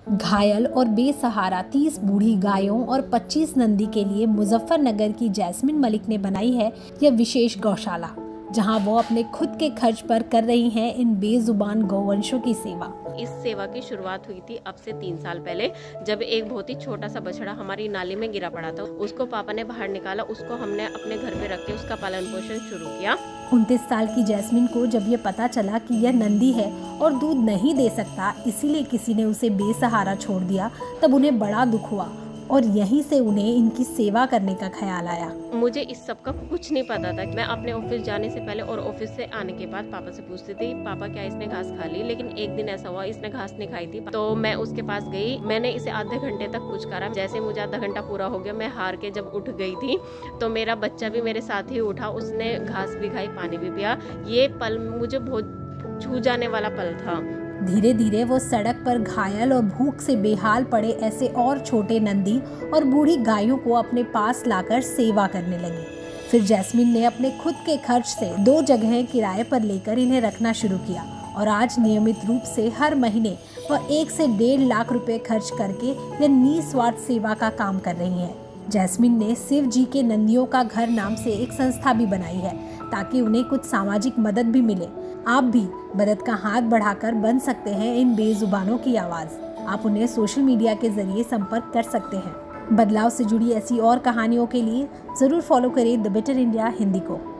घायल और बेसहारा 30 बूढ़ी गायों और 25 नंदी के लिए मुजफ्फरनगर की जैस्मिन मलिक ने बनाई है यह विशेष गौशाला, जहां वो अपने खुद के खर्च पर कर रही हैं इन बेजुबान गौवंशों की सेवा। इस सेवा की शुरुआत हुई थी अब से 3 साल पहले, जब एक बहुत ही छोटा सा बछड़ा हमारी नाली में गिरा पड़ा था। उसको पापा ने बाहर निकाला, उसको हमने अपने घर पे रख के उसका पालन पोषण शुरू किया। 29 साल की जैस्मिन को जब ये पता चला कि यह नंदी है और दूध नहीं दे सकता, इसीलिए किसी ने उसे बेसहारा छोड़ दिया, तब उन्हें बड़ा दुख हुआ और यहीं से उन्हें इनकी सेवा करने का ख्याल आया। मुझे इस सब का कुछ नहीं पता था। मैं अपने ऑफिस जाने से पहले और ऑफिस से आने के बाद पापा से पूछती थी, पापा क्या इसने घास खा ली? लेकिन एक दिन ऐसा हुआ, इसने घास नहीं खाई थी, तो मैं उसके पास गई। मैंने इसे आधे घंटे तक कुछ करा। जैसे मुझे आधा घंटा पूरा हो गया, मैं हार के जब उठ गई थी तो मेरा बच्चा भी मेरे साथ ही उठा। उसने घास भी खाई, पानी भी पिया। ये पल मुझे बहुत छू जाने वाला पल था। धीरे धीरे वो सड़क पर घायल और भूख से बेहाल पड़े ऐसे और छोटे नंदी और बूढ़ी गायों को अपने पास लाकर सेवा करने लगी। फिर जैस्मिन ने अपने खुद के खर्च से 2 जगहें किराए पर लेकर इन्हें रखना शुरू किया और आज नियमित रूप से हर महीने वह 1 से 1.5 लाख रुपए खर्च करके यह निस्वार्थ सेवा का काम कर रही हैं। जैस्मिन ने शिव जी के नंदियों का घर नाम से एक संस्था भी बनाई है ताकि उन्हें कुछ सामाजिक मदद भी मिले। आप भी मदद का हाथ बढ़ाकर बन सकते हैं इन बेजुबानों की आवाज़। आप उन्हें सोशल मीडिया के जरिए संपर्क कर सकते हैं। बदलाव से जुड़ी ऐसी और कहानियों के लिए ज़रूर फॉलो करें द बेटर इंडिया हिंदी को।